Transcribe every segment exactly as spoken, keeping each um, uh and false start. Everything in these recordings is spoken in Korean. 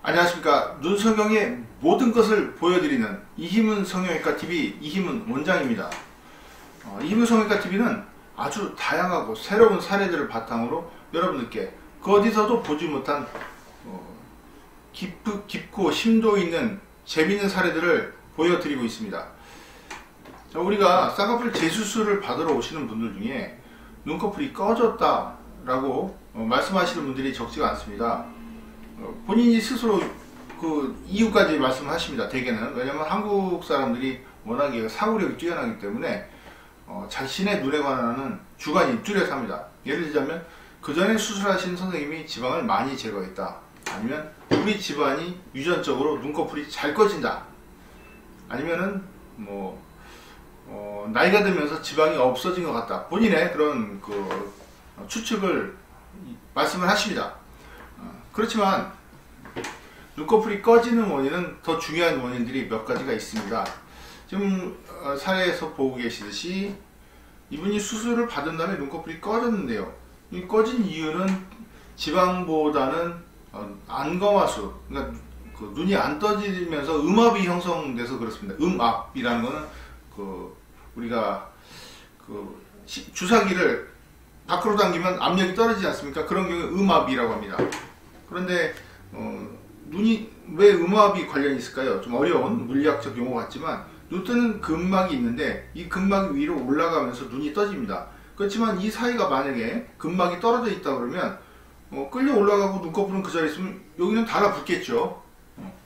안녕하십니까. 눈성형의 모든 것을 보여드리는 이희문 성형외과 티비 이희문 원장입니다. 어, 이희문 성형외과 티비는 아주 다양하고 새로운 사례들을 바탕으로 여러분들께 그 어디서도 보지 못한 어, 깊, 깊고 심도 있는 재미있는 사례들을 보여드리고 있습니다. 자, 우리가 쌍꺼풀 재수술을 받으러 오시는 분들 중에 눈꺼풀이 꺼졌다 라고 어, 말씀하시는 분들이 적지가 않습니다. 어, 본인이 스스로 그 이유까지 말씀하십니다. 대개는. 왜냐면 한국 사람들이 워낙에 사고력이 뛰어나기 때문에 어, 자신의 눈에 관한 주관이 뚜렷합니다. 예를 들자면 그 전에 수술하신 선생님이 지방을 많이 제거했다, 아니면 우리 집안이 유전적으로 눈꺼풀이 잘 꺼진다, 아니면은 뭐 어, 나이가 들면서 지방이 없어진 것 같다, 본인의 그런 그 추측을 말씀을 하십니다. 어, 그렇지만 눈꺼풀이 꺼지는 원인은 더 중요한 원인들이 몇 가지가 있습니다. 지금 어, 사례에서 보고 계시듯이 이분이 수술을 받은 다음에 눈꺼풀이 꺼졌는데요. 이 꺼진 이유는 지방보다는 어, 안검하수, 그러니까 그 눈이 안 떠지면서 음압이 형성돼서 그렇습니다. 음압이라는 거는 그 우리가 그 시, 주사기를 밖으로 당기면 압력이 떨어지지 않습니까? 그런 경우에 음압이라고 합니다. 그런데 어, 눈이 왜 음압이 관련이 있을까요? 좀 어려운 물리학적 용어 같지만 눈 뜨는 근막이 있는데 이 근막이 위로 올라가면서 눈이 떠집니다. 그렇지만 이 사이가 만약에 근막이 떨어져 있다 그러면 어, 끌려 올라가고 눈꺼풀은 그 자리에 있으면 여기는 달라붙겠죠. 어.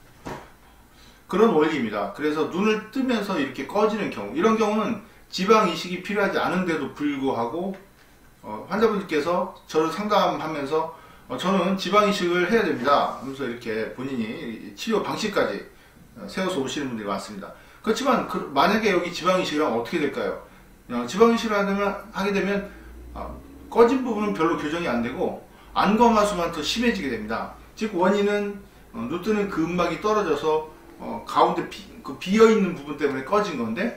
그런 원리입니다. 그래서 눈을 뜨면서 이렇게 꺼지는 경우, 이런 경우는 지방 이식이 필요하지 않은데도 불구하고 어, 환자분들께서 저를 상담하면서 어, 저는 지방 이식을 해야 됩니다 하면서 이렇게 본인이 치료 방식까지 세워서 오시는 분들이 많습니다. 그렇지만 그, 만약에 여기 지방 이식을 하면 어떻게 될까요? 어, 지방 이식을 하면, 하게 되면 어, 꺼진 부분은 별로 교정이 안 되고 안검하수만 더 심해지게 됩니다. 즉 원인은 어, 눈 뜨는 근막이 떨어져서 어, 가운데 비, 그 비어있는 부분 때문에 꺼진 건데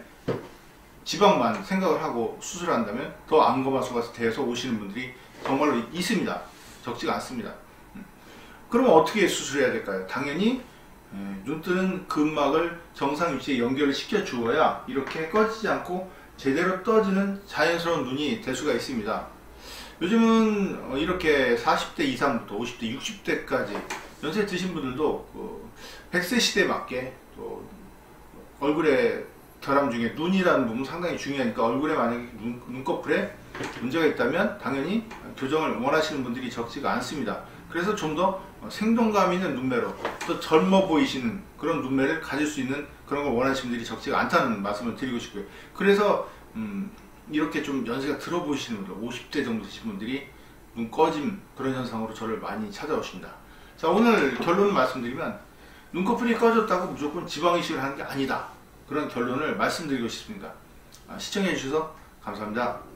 지방만 생각을 하고 수술한다면 더 안검하수가 돼서 오시는 분들이 정말로 있습니다. 적지가 않습니다. 그럼 어떻게 수술해야 될까요? 당연히 눈 뜨는 근막을 정상 위치에 연결을 시켜 주어야 이렇게 꺼지지 않고 제대로 떠지는 자연스러운 눈이 될 수가 있습니다. 요즘은 이렇게 사십 대 이상부터 오십 대, 육십 대까지 연세 드신 분들도 그 백 세 시대에 맞게 또 얼굴에 결함 중에 눈이라는 부분 상당히 중요하니까 얼굴에 만약에 눈, 눈꺼풀에 문제가 있다면 당연히 교정을 원하시는 분들이 적지가 않습니다. 그래서 좀 더 생동감 있는 눈매로 또 젊어 보이시는 그런 눈매를 가질 수 있는 그런 걸 원하시는 분들이 적지가 않다는 말씀을 드리고 싶고요. 그래서 음, 이렇게 좀 연세가 들어 보이시는 분들, 오십 대 정도 되신 분들이 눈 꺼짐 그런 현상으로 저를 많이 찾아오십니다. 자, 오늘 결론을 말씀드리면 눈꺼풀이 꺼졌다고 무조건 지방 이식을 하는 게 아니다, 그런 결론을 말씀드리고 싶습니다. 시청해 주셔서 감사합니다.